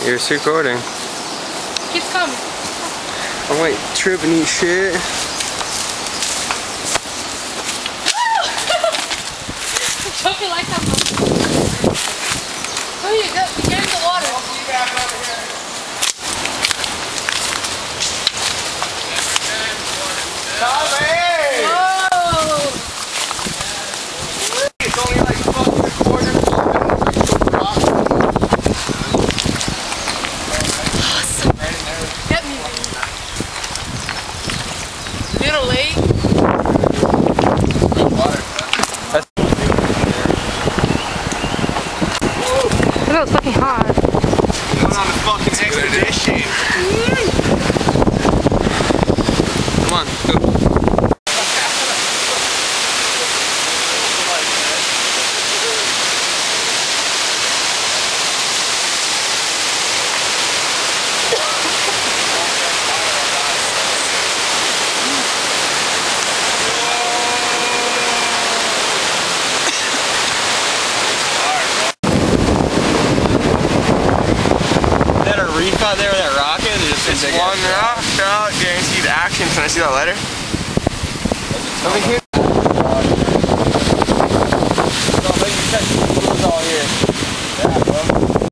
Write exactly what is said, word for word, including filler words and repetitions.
You're recording. Keep coming. I might trip and eat shit. Choking like that. Oh, you go. You get in the water. You got it over here. Tommy! Whoa! It's only like fucking a quarter. Awesome. Get me, baby. Little late. That was fucking hot. Going on the fucking expedition. Come on, go. Reef out there with that rocket? It's, It's one rock out, guaranteed action. Can I see that letter? Over here.